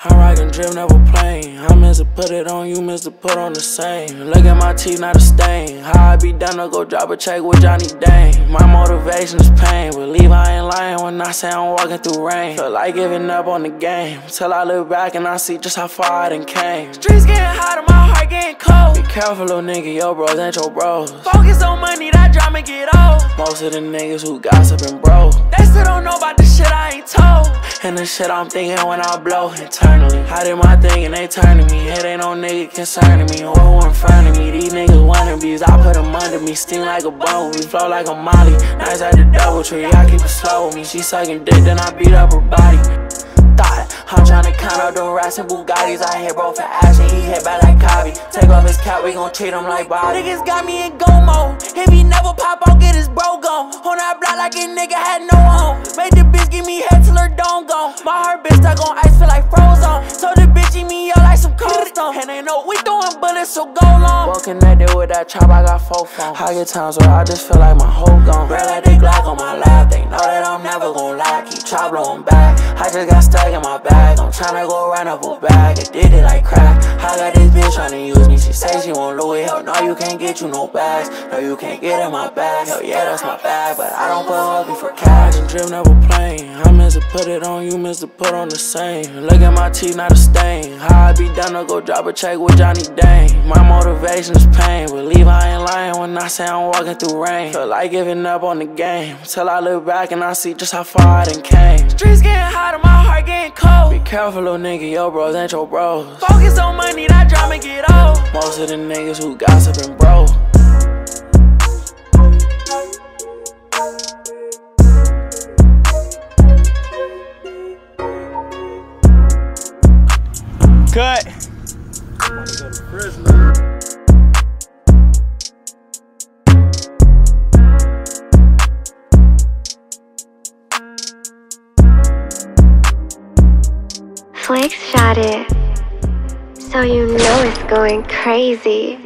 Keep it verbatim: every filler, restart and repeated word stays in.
I'm rockin' drip, never plain. I miss to put it on you, miss to put on the same. Look at my teeth, not a stain. How I be done to go drop a check with Johnny Dane. My motivation is pain. Believe I ain't lying when I say I'm walking through rain. Feel like giving up on the game till I look back and I see just how far I done came. Streets getting hot and my heart getting cold. Be careful, little nigga, your bros ain't your bros. Focus on money, that drama get old. Most of the niggas who gossip and bro, they still don't know about the shit I ain't told. And the shit I'm thinking when I blow internally. I did my thing and they turning me. It ain't no nigga concerning me or who in front of me. These niggas wannabes, I put them under me. Sting like a bumblebee, flow like a molly. Nice at the double tree, I keep it slow with me. She sucking dick, then I beat up her body. Thought I'm tryna count up them rats and Bugattis. I hit bro for action, he hit back like Cobby. Take off his cap, we gon' treat him like Bobby. Niggas got me in go mode. If he never pop, I'll get his bro gone. On that block like a nigga had no home. Made the bitch give me head till her dome gone. My heart been stuck on ice, feel like frozen. So the bitch eat me up like some cold stone. And they know we throwing bullets, so go long. Well connected with that chop, I got four phones. I get times where I just feel like my whole gone. Red like they Glock on my lap. They know that I'm never gon' lie. Keep chop blowing back. I just got stuck in my bag. I'm tryna go run up a bag. Addicted like crack. I got this bitch tryna use me. She say she want Louis. Hell no, you can't get you no bags. No, you can't get in my bag. Hell yeah, that's my bag. But I don't put ugly for cash. And drip never plain. I miss to put it on you, miss to put on the same. Look at my teeth, not a stain. How I be done to go drop a check with Johnny Dane. My motivation is pain. Believe I ain't lying when I say I'm walking through rain. Feel like giving up on the game till I look back and I see just how far I done came. Streets getting hot and my heart getting cold. Be careful, little nigga, your bros ain't your bros. Focus on money, that drama get old. Most of the niggas who gossip and bro. Cut. Flicks shot it, so you know it's going crazy.